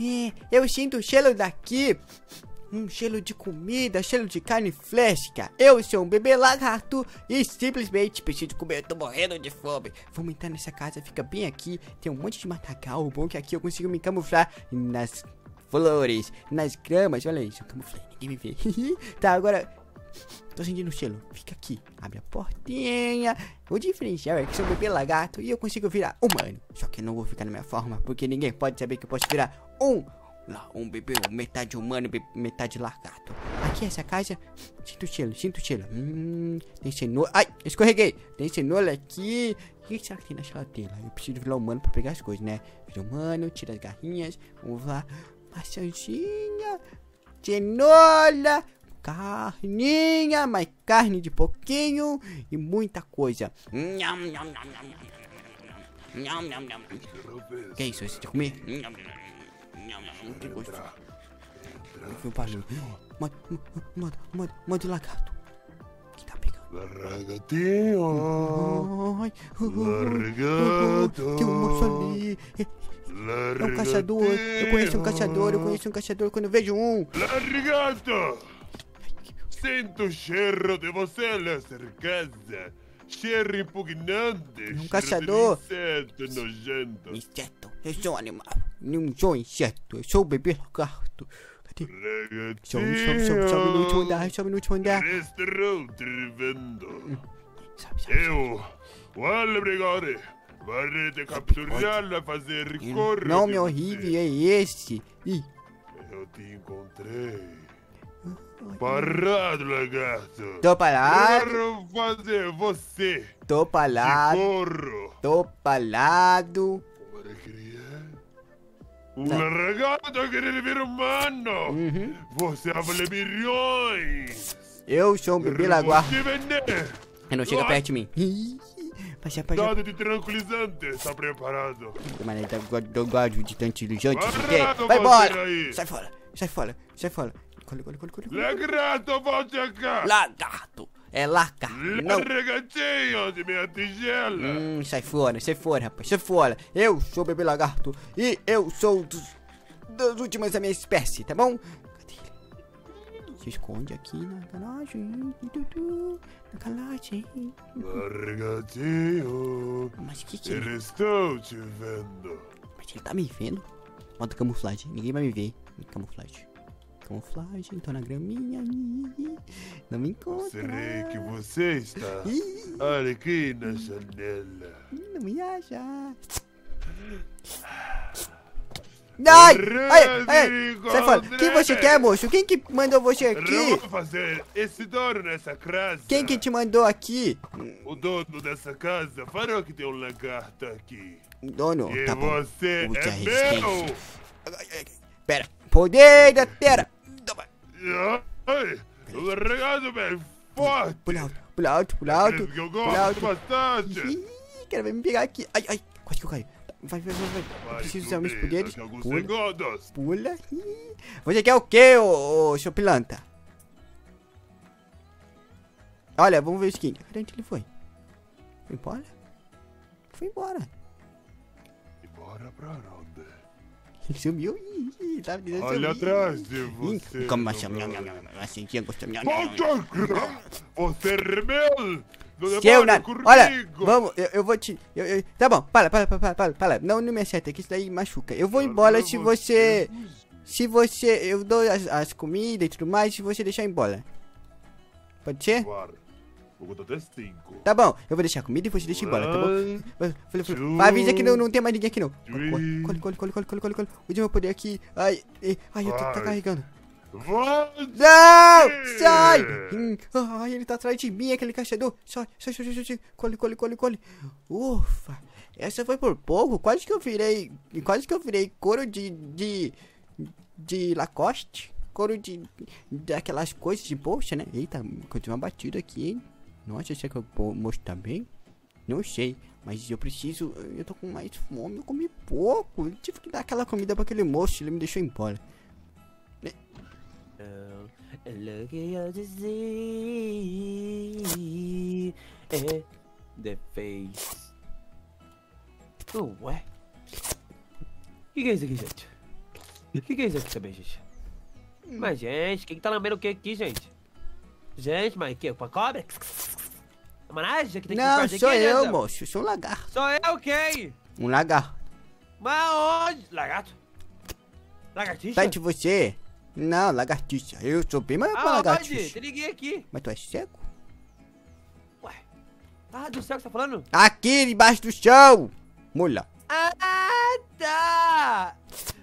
Eu sinto o cheiro daqui. Um cheiro de comida, cheiro de carne fresca. Eu sou um bebê lagarto e simplesmente preciso comer. Eu tô morrendo de fome. Vamos entrar nessa casa, fica bem aqui. Tem um monte de matagal. O bom é que aqui eu consigo me camuflar nas flores, nas gramas. Olha isso, eu camuflei, ninguém me vê. Tá, agora tô sentindo o cheiro. Fica aqui, abre a portinha. O diferencial é que sou um bebê lagarto e eu consigo virar humano. Só que eu não vou ficar na minha forma, porque ninguém pode saber que eu posso virar um bebê, metade humano, metade lagarto. Aqui essa casa, sinto o cheiro, tem cenoura, ai, escorreguei. Tem cenoura aqui. O que será que tem na geladeira? Eu preciso virar humano pra pegar as coisas, né? Vira humano, tira as garrinhas. Vamos lá, maçãzinha, cenoura, carninha, mais carne de pouquinho e muita coisa. Que isso, você quer comer? Que gosto. Foi um barulho. Modo lagarto. Que tá pegando? Largatinho. Largato. Tem um moço ali. É um caçador. Eu conheço um caçador quando eu vejo um. Largato. Sinto o cheiro de você nessa casa. Cheiro impugnante. Um caçador. Inseto nojento. Inseto. Eu sou um animal. Não sou inseto. Eu sou o bebê lagarto. Cadê? Só um minuto andar. Estou te vendo. Sabe. Eu, o Albrigore, vai te capturar a fazer correr. Nome horrível é esse. Ih. Eu te encontrei. Parado, lagarto. Tô parado. Quero fazer você. Tô parado. Corro. Tô parado. Para criar. Um lagarto querer vir humano. Você vale milhões. Eu sou um bebê lagarto. Te vender. Não chega perto de mim. Passa. Dado de tranquilizante, está preparado? Mas eu gosto de tão inteligente. Parado, Vai embora. aí. Sai fora. Colhe. Lagarto, volte cá. Lagarto. É laca. Não. Largatinho de minha tigela. Sai fora, rapaz. Sai fora. Eu sou o bebê lagarto. E eu sou das últimas da minha espécie, tá bom? Cadê ele? Se esconde aqui na garagem. Na garagem. Largatinho. Mas que Eu ele... estou te vendo. Mas ele tá me vendo? Modo camuflagem. Ninguém vai me ver. Camuflagem, tô na graminha. Não me encontra. Serei que você está aqui na janela. Não me acha. Ai! Sai fora. Quem você quer, moço? Quem que mandou você aqui? Eu vou fazer esse dono nessa casa. Quem que te mandou aqui? O dono dessa casa falou que tem um lagarto aqui. Dono, E tá bom. você Use a é resistência. meu. Pera. Poder da terra. Toma. Ai, o largado bem forte. Pula alto. Que eu gosto bastante. Ih, quero ver me pegar aqui. Ai. Quase que eu caí. Vai. Eu preciso usar meus poderes. Pula. Ih. Você quer o quê, ô seu pilantra? Olha, vamos ver o skin. Cadê onde ele foi? Foi embora? Foi embora. Embora pra onde? Ele sumiu. Tá me dizendo Olha atrás de você. Como assim? Assim, tinha gostado. Você é rebelde. Seu nada. Olha, vamos, eu vou te... tá bom, para. Não me acerta, que isso daí machuca. Eu vou embora se você... Eu dou as comidas e tudo mais, se você deixar embora. Pode ser? Claro. Vou contar até 5. Tá bom, eu vou deixar a comida e você deixa embora, tá bom? Vai, avisa que não tem mais ninguém aqui não. Colhe. Use meu poder aqui. Ai, eu tô carregando. Não! Sai! Ai, ele tá atrás de mim, aquele caçador. Sai. Colhe. Ufa. Essa foi por pouco. Quase que eu virei couro de Lacoste. Couro daquelas coisas de bolsa, né? Eita, continua batido aqui, hein? Nossa, será que o moço tá bem? Não sei, mas eu preciso... Eu tô com mais fome, eu comi pouco. Eu tive que dar aquela comida pra aquele moço, ele me deixou embora. Look at the face. Ué? O que é isso aqui, gente? O que é isso aqui também, gente? Mas, gente, quem que tá lambendo o que aqui, gente? Gente, mas o que? Uma cobra? Managem que tem que Não, fazer sou aqui, eu, né? moço. Sou um lagarto. Sou eu quem? Um lagarto. Mas onde? Lagarto? Lagartixa? Tá de você? Não, lagartixa. Eu sou bem maior que uma Ah, onde? lagartixa. Te liguei aqui. Mas tu é cego? Ué. Ah, do céu que você tá falando? Aqui debaixo do chão. Mula. Ah, tá.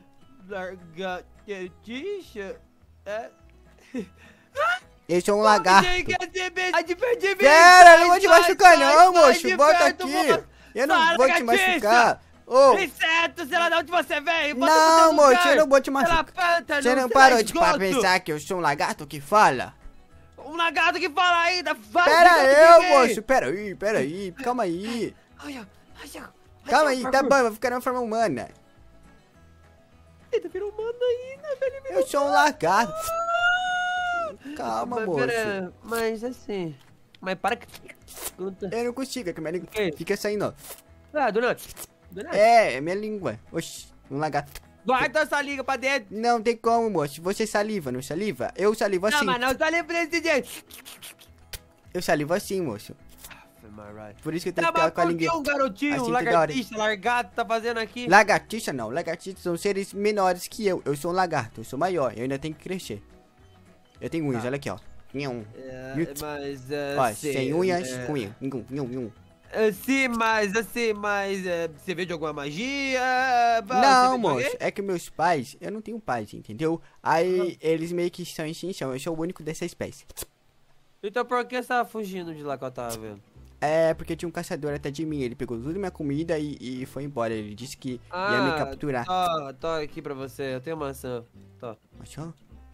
Lagartixa? É. Eu sou um lagarto. Pera, Eu não vou te machucar não, moço. Volta aqui. Eu não vou te machucar. Ô, Inseto, sei lá de onde você veio. não, moço, eu não vou te machucar. Pântano, Você não sei parou lá, de esgoto. pensar que eu sou um lagarto que fala? Um lagarto que fala ainda. Vai, Pera esgoto, eu, ninguém. moço. Pera aí. Calma aí. Ai, Calma aí, tá bom, eu vou ficar na forma humana. Eita, virou humano ainda, velho. Eu sou um lagarto. Calma, Mas, moço. pera, mas assim... Mas para que... Eu não consigo, é que minha língua Que? fica saindo, ó. Ah, do nada. Do nada. É minha língua. Oxi, um lagarto. Guarda essa liga pra dentro. Não tem como, moço. Você saliva, não saliva? Eu salivo assim. Não, mas não tá lembrando desse jeito. Eu salivo assim, moço. Por isso que eu tenho Tá, que ficar mas com a por que língua. um garotinho, assim um toda hora. lagartixa, largado, tá fazendo aqui? Lagartixa não. Lagartixas são seres menores que eu. Eu sou um lagarto. Eu sou maior. Eu ainda tenho que crescer. Eu tenho unhas, Tá. olha aqui, ó. Nhum. É, mas Ó, assim, sem unhas, é, com unha. Nhum. Sim, mas você veio de alguma magia? Você Não, veio de moço. alguém? É que meus pais, eu não tenho pais, entendeu? Aí eles meio que são extinção. Eu sou o único dessa espécie. Então por que você tava fugindo de lá que eu tava vendo? É, porque tinha um caçador atrás de mim. Ele pegou toda a minha comida e foi embora. Ele disse que ia me capturar. Tô aqui pra você, eu tenho maçã. Tô. Achou?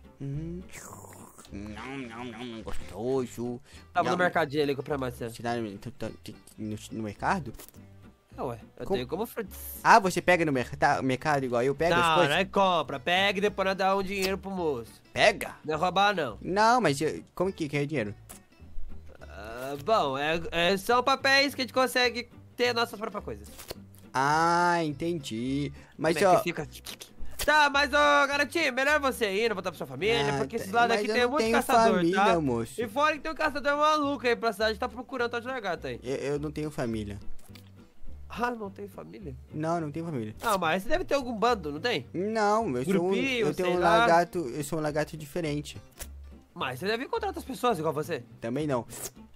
Não, gostoso. Tava Não. no mercadinho ali comprar maçã. Você tá no mercado? Ué, eu Como? tenho como frutas. Ah, você pega no mercado igual eu pego as Não, coisas? não é compra. Pega e depois nós dá um dinheiro pro moço. Pega? Não é roubar, não. Não, mas como que é dinheiro? Bom, são papéis que a gente consegue ter nossas próprias coisas. Ah, entendi. Mas Como é ó, que fica? Tá, mas ô, garotinho, melhor você ir, não voltar pra sua família, porque esses lados mas aqui eu tem não muito tenho caçador, família, tá? moço. E fora que tem um caçador maluco aí pra cidade, tá procurando tal de lagarto aí. Eu não tenho família. Ah, não tem família? Não tenho família. Ah, mas você deve ter algum bando, não tem? Não, Grupinho, eu tenho sei um lá. lagarto, eu sou um lagarto diferente. Mas você deve encontrar outras pessoas igual você. Também não.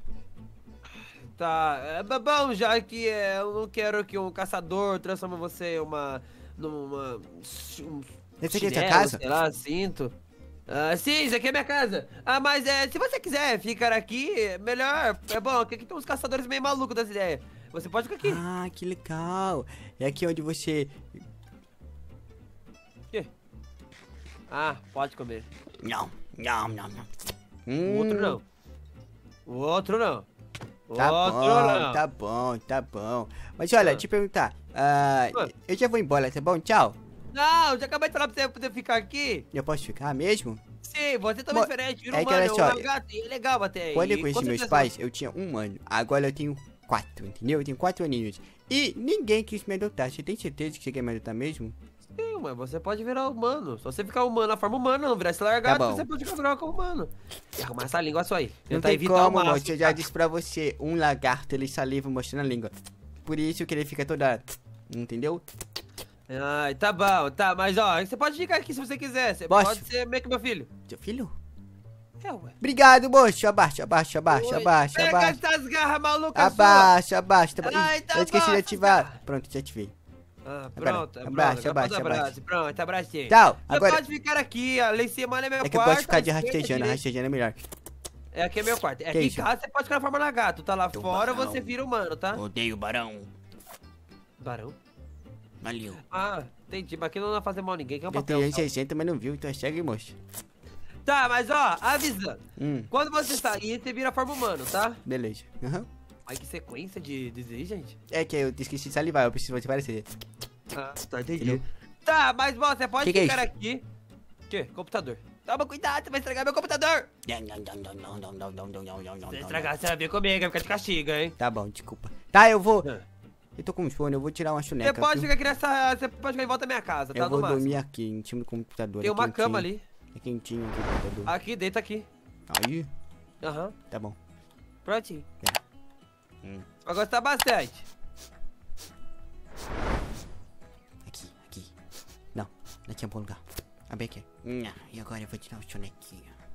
Tá, bom, já que eu não quero que um caçador transforme você numa... Essa aqui é sua chinelo, casa? sei lá, cinto. Ah, sim, isso aqui é minha casa. Ah, mas se você quiser ficar aqui, melhor. É bom, que aqui tem uns caçadores meio malucos das ideias. Você pode ficar aqui. Ah, que legal. É aqui onde você... Quê? Ah, pode comer. Não. O outro não. O outro não. O Tá outro bom, não. tá bom. Mas olha, te perguntar. Eu já vou embora, tá bom? Tchau. Não, já acabei de falar pra você poder ficar aqui. Eu posso ficar mesmo? Sim, você também é Mo- diferente. Vira é um que olha mano, só, um gato, e é legal bater aí. Quando eu com conheci meus certeza. pais, eu tinha 1 ano. Agora eu tenho 4, entendeu? Eu tenho 4 aninhos. E ninguém quis me adotar. Você tem certeza que você quer me adotar mesmo? Sim, mas você pode virar humano. Só você ficar humano na forma humana, não virar esse largado, Tá bom. você pode virar como humano. E arrumar essa língua sua aí. Não Tentar tem evitar o como, máximo, moço. Eu já tá? disse pra você. Um lagarto, ele saliva mostrando a língua. Por isso que ele fica toda... Entendeu? Ai, tá bom, tá. Mas ó, você pode ficar aqui se você quiser. Você Posso? pode ser meio que meu filho. Seu filho? É, ué. Obrigado, moço. Abaixa. Pega essas garras malucas Abaixa. Tá bom. Ai, tá Eu esqueci bom, de ativar. tá. Pronto, já ativei. Ah, Agora, pronto. abaixa. Pronto, abracei. Tchau. Você Agora... pode ficar aqui, ó. Lá em cima é meu quarto. É que eu gosto de ficar de à esquerda, rastejando. direita. Rastejando é melhor. É, aqui é meu quarto. Que Aqui em isso? casa você pode ficar na forma lagarto. Tá lá fora, Tubarão. você vira humano, tá? Odeio barão. Barão? Valeu. Ah, entendi. Mas aqui não vai fazer mal a ninguém, que é um Eu papel. tenho 60, mas não viu, então é cego, moço. Tá, mas ó, avisando. Hum, Quando você sair, você vira forma humano, tá? beleza. Aham. Ai, que sequência de dizer, gente. É que eu esqueci de salivar, eu preciso te parecer. Ah, tá, Entendeu? entendi. Tá, mas bom, você pode Que é ficar isso? aqui. Que? Computador. Toma cuidado, você vai estragar meu computador. Se estragar, você vai vir comigo, vai ficar de castigo, hein? Tá bom, desculpa. Tá, eu vou. Ah. Eu tô com sono, eu vou tirar uma Você soneca. pode viu? ficar aqui nessa... Você pode ficar em volta da minha casa, tá? Eu vou No máximo. dormir aqui, em cima do computador. Tem é uma quentinho. cama ali. É quentinho aqui o computador. Aqui, deita aqui. Aí, Aham. tá bom. Prontinho. Hum. Vai gostar bastante. Aqui. Não, aqui é um bom lugar. Abre aqui. E agora eu vou tirar o sonequinho.